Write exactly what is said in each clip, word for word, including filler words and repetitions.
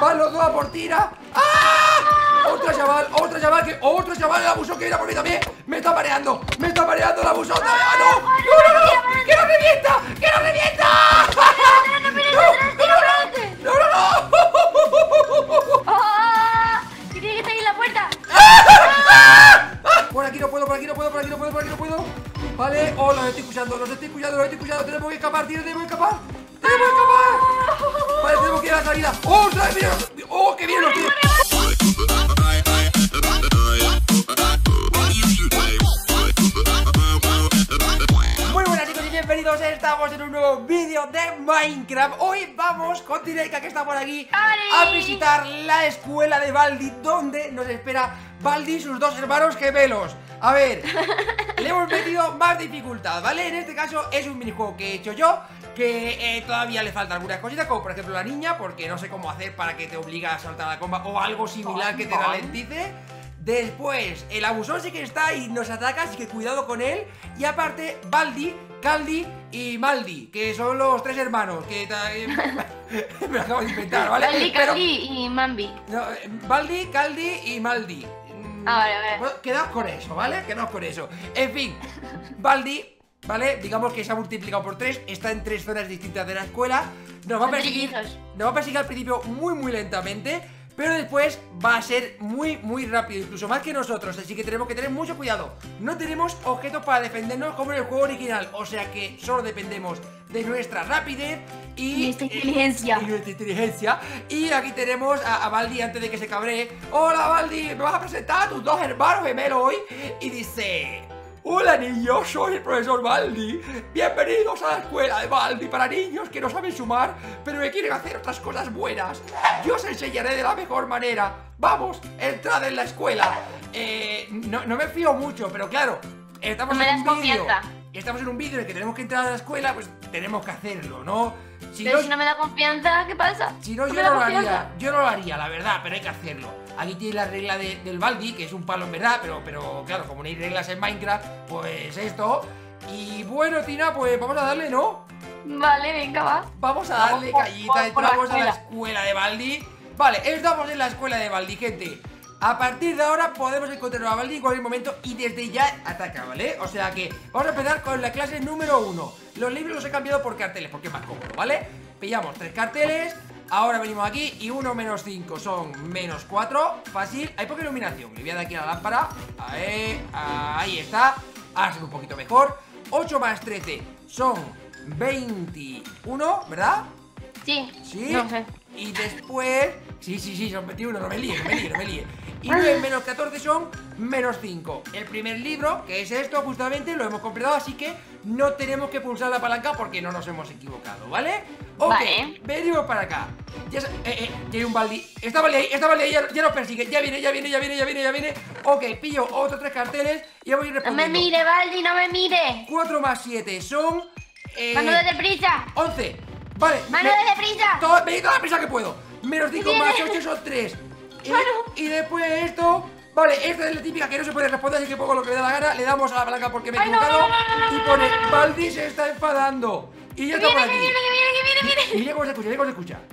Van los dos a por tira. ¡Ah! Otro chaval, otro chaval que. Otro chaval, el abusón que viene por mí también. Me está mareando, me está mareando el abusón. ¡No! ¡No! ¡No, no, no! ¡Que no revienta! ¡Que no revienta! ¡No, no, no! ¡Que tiene que estar ahí en la puerta! Por aquí no puedo, por aquí no puedo, por aquí no puedo, por aquí no puedo. Vale, oh, los estoy escuchando, los estoy escuchando, los estoy escuchando. Tenemos que escapar, tío, tenemos que escapar. ¡Tenemos que escapar! Vale, tenemos que ir a la salida. ¡Oh, otra vez! ¡Mira! ¡Oh, qué bien los tíos! Muy buenas chicos y bienvenidos, estamos en un nuevo vídeo de Minecraft. Hoy vamos con Tireika, que está por aquí, a visitar la escuela de Baldi, donde nos espera Baldi y sus dos hermanos gemelos. A ver, le hemos metido más dificultad, ¿vale? En este caso es un minijuego que he hecho yo, que eh, todavía le falta algunas cositas, como por ejemplo la niña, porque no sé cómo hacer para que te obligue a saltar la comba o algo similar que te ralentice. Después, el abusón sí que está y nos ataca, así que cuidado con él. Y aparte, Baldi, Caldi y Maldi, que son los tres hermanos que eh, me lo acabo de inventar, ¿vale? Baldi, Pero, Caldi y Mambi. no, Baldi, Caldi y Maldi. Ah, vale, vale. Bueno, quedaos con eso, ¿vale? Quedaos con eso. En fin, Baldi, ¿vale? Digamos que se ha multiplicado por tres, está en tres zonas distintas de la escuela. Nos va a perseguir, nos va a perseguir al principio muy, muy lentamente, pero después va a ser muy, muy rápido, incluso más que nosotros. Así que tenemos que tener mucho cuidado. No tenemos objetos para defendernos como en el juego original, o sea que solo dependemos de nuestra rapidez y nuestra inteligencia. Y nuestra inteligencia. Y aquí tenemos a, a Baldi antes de que se cabree. Hola Baldi, me vas a presentar a tus dos hermanos gemelos hoy. Y dice: hola niños, soy el profesor Baldi. Bienvenidos a la escuela de Baldi para niños que no saben sumar, pero que quieren hacer otras cosas buenas. Yo os enseñaré de la mejor manera. Vamos, entrad en la escuela. Eh, no, no me fío mucho, pero claro, estamos no en un vídeo. confianza. Estamos en un vídeo en el que tenemos que entrar a la escuela, pues tenemos que hacerlo, ¿no? Si Pero no, si no me da confianza, ¿qué pasa? si no, ¿No yo me da no lo confianza? haría, yo no lo haría, la verdad, pero hay que hacerlo. Aquí tiene la regla de, del Baldi, que es un palo en verdad, pero, pero claro, como no hay reglas en Minecraft, pues esto. Y bueno, Tina, pues vamos a darle, ¿no? Vale, venga, va. Vamos a darle Vamos, callita, vamos por la entramos a la escuela. escuela de Baldi. Vale, estamos en la escuela de Baldi, gente. A partir de ahora podemos encontrar a Baldi en cualquier momento y desde ya ataca, ¿vale? O sea que vamos a empezar con la clase número uno. Los libros los he cambiado por carteles, porque es más cómodo, ¿vale? Pillamos tres carteles. Ahora venimos aquí y uno menos cinco son menos cuatro. Fácil, hay poca iluminación. Le voy a dar aquí a la lámpara. Ahí, ahí está. Ahora se ve un poquito mejor. Ocho más trece son veintiuno, ¿verdad? Sí. Sí. No sé. Y después... Sí, sí, sí, son veintiuno, no me líe, no me líe, no me líe. Y nueve menos catorce son menos cinco. El primer libro, que es esto justamente, lo hemos completado, así que no tenemos que pulsar la palanca porque no nos hemos equivocado, ¿vale? Ok, Vale. venimos para acá. Ya, eh, eh, ya hay un Baldi. Está Baldi ahí, está Baldi ahí, ya, ya nos persigue. Ya viene, ya viene, ya viene, ya viene, ya viene. Ok, pillo otros tres carteles y voy a ir No me respondiendo. mire, Baldi, no me mire. cuatro más siete son... Eh, Mano de deprisa. once. Vale. Mano me- de deprisa. todo, me toda la prisa que puedo. Menos cinco Viene. más ocho son tres. Y, Mano. y después esto. Vale, esta es la típica que no se puede responder, así que pongo lo que me da la gana. Le damos a la palanca porque me he Ay, no, equivocado. no, no, no, no, Y no, pone: no. Baldi se está enfadando. Y ya Que está por viene, que aquí. viene, que viene, que viene, que viene. Y mira cómo se escucha, mira cómo se escucha.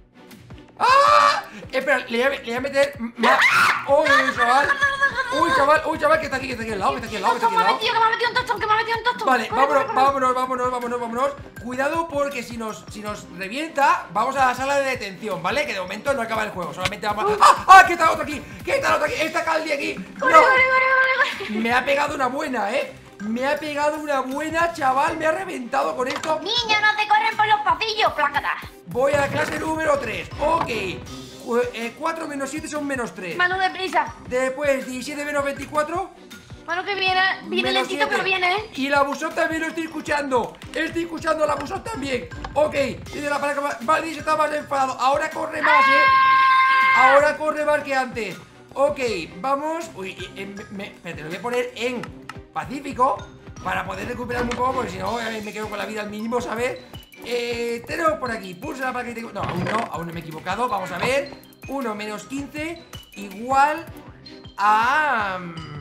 ¡Ah! Espera, le voy a, le voy a meter más. ¡Uy, chaval! ¡Uy, chaval! ¡Uy, chaval! Que está aquí, que está aquí al lado, que está aquí al lado, que está Que aquí me al ha lado. metido, que me ha metido un tostón, que me ha metido un tostón. Vale, Corre, vámonos, corre, corre. vámonos, vámonos, vámonos, vámonos. Cuidado porque si nos, si nos revienta, vamos a la sala de detención, ¿vale? Que de momento no acaba el juego, solamente vamos a... ¡Ah! ¡Ah! ¿Qué está otro aquí? ¿Qué está otro aquí? ¡Está Caldi aquí! Corre, ¡No! corre, corre, corre. Me ha pegado una buena, ¿eh? Me ha pegado una buena, chaval. Me ha reventado con esto. Niño, no te corren por los pasillos, plácata. Voy a la clase número tres. Ok. Cu- eh, cuatro menos siete son menos tres. Mano de prisa. Después, diecisiete menos veinticuatro. Mano que viene, viene Menos lentito, siete. pero viene, ¿eh? Y el abusón también lo estoy escuchando. Estoy escuchando al abusón también. Ok, tiene la palanca más. Baldi se está más enfadado. Ahora corre más, eh. Ahora corre más que antes. Ok, vamos. Uy, eh, me, me- espérate, lo voy a poner en pacífico para poder recuperarme un poco, porque si no, eh, me quedo con la vida al mínimo, ¿sabes? Eh, tenemos por aquí. Pulsa la palanca y tengo. No, aún no, aún no me he equivocado. Vamos a ver. uno menos quince igual a.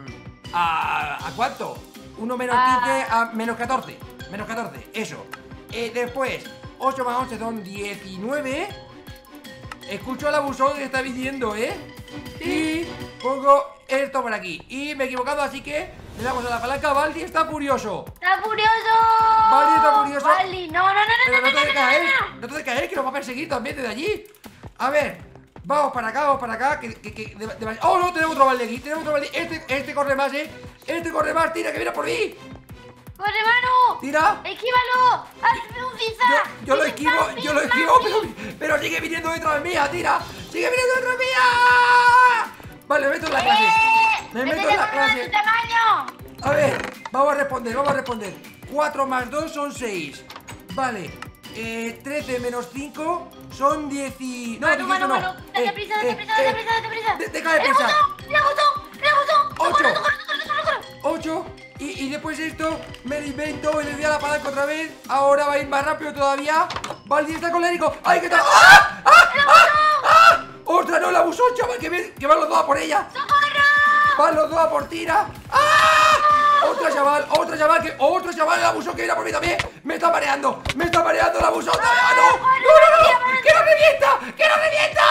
¿A, a cuánto? uno menos quince a menos catorce. Menos catorce, eso. Eh, después, ocho más once son diecinueve. escucho al abusón que está viniendo, ¿eh? Y pongo esto por aquí. Y me he equivocado, así que le damos a la palanca. Baldi está furioso. ¡Está furioso! Baldi está furioso. Baldi, no, no, no, no, Pero no, no te no, de no, caer, no, no. no te de caer, que nos va a perseguir también desde allí. A ver, vamos para acá, vamos para acá. Que, que, que de, de, oh, no, tenemos otro Baldi aquí. Tenemos otro Baldi. Este, este corre más, ¿eh? Este corre más, tira, que viene por mí. ¡Corre, Manu! Tira. ¡Esquívalo! ¡Hazme un zigzag! Yo, yo lo esquivo, yo lo esquivo, pero, pero sigue viniendo detrás mía, tira. Sigue viniendo detrás mía. Vale, me meto en la clase. ¡Eh! Me meto ¡Métete en la con uno de clase. tu tamaño! A ver, vamos a responder, vamos a responder. Cuatro más dos son seis. Vale, eh, trece menos cinco son diez y... No, Manu, dieciocho Manu, no. Manu, date Eh, prisa, date eh, prisa, eh, date prisa, date prisa. de- Deja de ¡El pensar. botón! ¡El botón! ¡El botón! Ocho. ¡Corre, corre, corre, corre, corre! ocho y, y después esto me lo invento y le doy a la palanca otra vez. Ahora va a ir más rápido todavía. Baldi está colérico. ¡Ay, qué tal! ¡Ah! ¡Ah! ¡Ah! ¡Ah! ¡Ostras, no! La abusó, chaval, que, ven- que van los dos a por ella. ¡Socorro! Van los dos a por tira. ¡Ah! Otra chaval, otra chaval, que otro chaval el abusó que viene a por mí también. Me está mareando, me está mareando el abusó. ¡No, no, no! ¡No, no, no! ¡Que no revienta! ¡Que no revienta!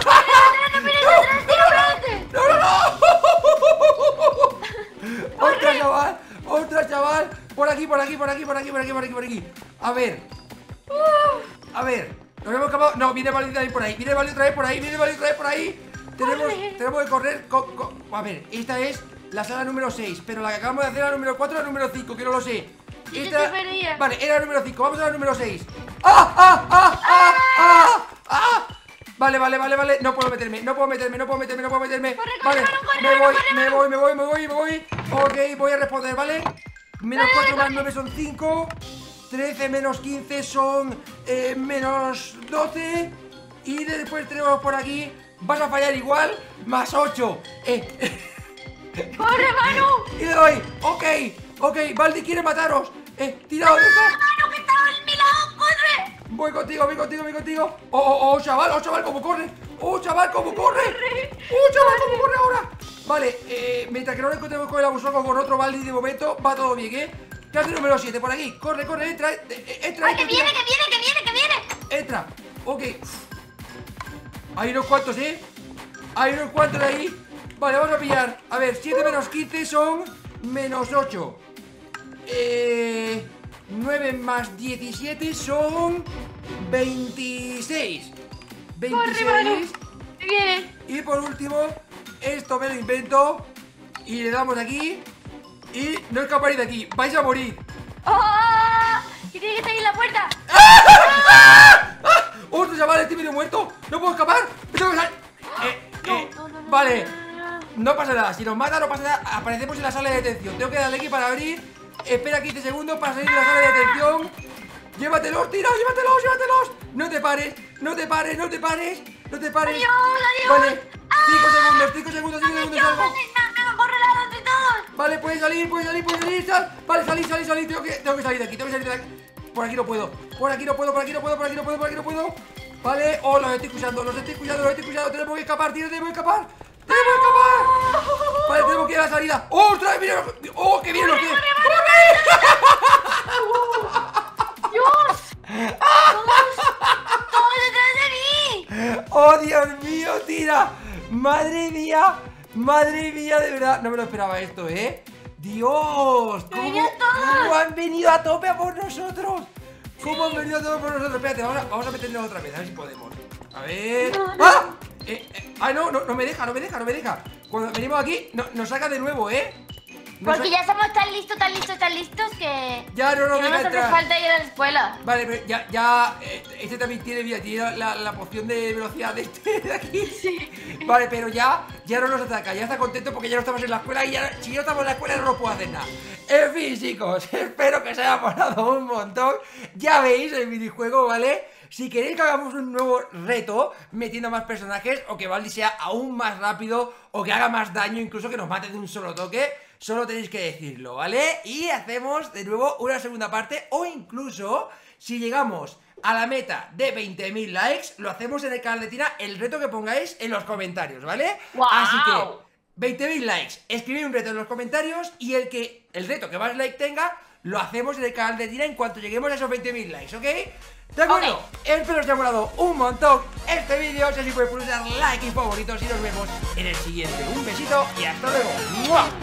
¡No, no, no! Otra chaval, otra chaval. Por aquí, por aquí, por aquí, por aquí, por aquí, por aquí, por aquí. A ver. A ver. Nos hemos acabado. No, viene Baldi otra vez por ahí. Viene Baldi otra vez por ahí. Viene Baldi otra vez por ahí. Tenemos, Corre. tenemos que correr. co- co- A ver, esta es la sala número seis. Pero la que acabamos de hacer era la número cuatro o la número cinco, que no lo sé. Sí, yo Esta- estoy perdida. Vale, era la número cinco. Vamos a la número seis. ¡Ah! ¡Ah! ¡Ah! ¡Ah! ¡Ah! ¡Ah! Vale, vale, vale, vale. No puedo meterme, no puedo meterme, no puedo meterme, no puedo meterme. Corre, corre, Vale, Manu, corre, me Manu, voy, corre, me Manu. voy, me voy, me voy, me voy. Ok, voy a responder, ¿vale? Menos cuatro más nueve son cinco. trece menos quince son eh, menos doce. Y después tenemos por aquí. Vas a fallar igual. Más ocho. Eh, ¡Corre, Manu! y le doy. Ok, ok. Baldi quiere mataros. Eh, tira, ¿dónde estás? ¡Manu, que está al mi lado! ¡Corre! Voy contigo, voy contigo, voy contigo. Oh, oh, oh, chaval, oh, chaval, cómo corre. Oh, chaval, cómo corre. Oh, chaval, cómo corre ahora. Vale, eh, mientras que no lo encontremos con el abusón o con otro Baldi de momento, va todo bien, ¿eh? Clase número siete, por aquí. Corre, corre, entra, eh, entra. ¡Ay, que entra, viene, entra. que viene, que viene, que viene! Entra. Ok. Hay unos cuantos, ¿eh? Hay unos cuantos de ahí. Vale, vamos a pillar. A ver, siete menos quince son menos ocho. Eh... nueve más diecisiete son veintiséis. ¡Corre, Manu! veintiséis. ¡Que viene! Y por último, esto me lo invento. Y le damos aquí. Y no escaparéis de aquí. Vais a morir. ¡Oh! ¡Que tiene que estar ahí en la puerta! ¡Ah! ¡Otro chaval! Estoy medio muerto. No puedo escapar. Me tengo que salir. Eh, eh, No, no, no, vale. no, no, no. No pasa nada. Si nos mata, no pasa nada. Aparecemos en la sala de detención. Tengo que darle aquí para abrir. Espera quince segundos para salir de la sala de detención. Llévatelos, tira, llévatelos, llévatelos. No te pares, no te pares, no te pares. No te pares. Adiós, adiós. Vale, cinco segundos, cinco segundos, cinco segundos, ¡Adiós! salgo. ¡Me me corre la de todos! Vale, puedes salir, puedes salir, puedes salir, sal. Vale, salir, salir, salir. Tengo que, tengo que salir de aquí, tengo que salir de aquí. Por aquí no puedo, por aquí no puedo, por aquí no puedo, por aquí no puedo, por aquí no puedo. Vale, oh, los estoy escuchando, los estoy escuchando, los estoy escuchando. Tenemos que escapar, tío, tenemos que escapar. ¡Tenemos que escapar! Vale, tenemos que ir a la salida. ¡Oh, ostras! ¡Mira! ¡Oh, que vienen los que! ¡Dios! ¡Todos! ¡Todos detrás de mí! ¡Oh, Dios mío, tira! ¡Madre mía! ¡Madre mía, de verdad! No me lo esperaba esto, ¿eh? ¡Dios! ¿Cómo, ¡Venían todos! cómo han venido a tope a por nosotros? ¿Cómo han venido a tope por nosotros? Espérate, vamos a, vamos a meternos otra vez, a ver si podemos. A ver... No, no. ¡Ah! Eh, eh, ¡Ah, no, no! No me deja, no me deja, no me deja. Cuando venimos aquí, no, nos saca de nuevo, ¿eh? Nos Porque sa- ya somos tan listos, tan listos, tan listos que... Ya no nos que no deja nos hace entrar. falta ir a la escuela. Vale, pero ya, ya, eh, este también tiene, mira, tiene la, la poción de velocidad de este de aquí. Sí. Vale, pero ya, ya no nos ataca, ya está contento porque ya no estamos en la escuela y ya, si no estamos en la escuela no nos puedo hacer nada. En fin, chicos, espero que os haya molado un montón. Ya veis el minijuego, ¿vale? Si queréis que hagamos un nuevo reto metiendo más personajes o que Baldi sea aún más rápido o que haga más daño, incluso que nos mate de un solo toque, solo tenéis que decirlo, ¿vale? Y hacemos de nuevo una segunda parte o incluso si llegamos a la meta de veinte mil likes, lo hacemos en el canal de Tina, el reto que pongáis en los comentarios, ¿vale? ¡Guau! Así que veinte mil likes, escribid un reto en los comentarios y el que el reto que más like tenga lo hacemos en el canal de Tina en cuanto lleguemos a esos veinte mil likes, ¿ok? ¿De acuerdo? Ok. Espero os haya molado un montón este vídeo. Si así puedes pulsar like y favoritos y nos vemos en el siguiente. Un besito y hasta luego. ¡Mua!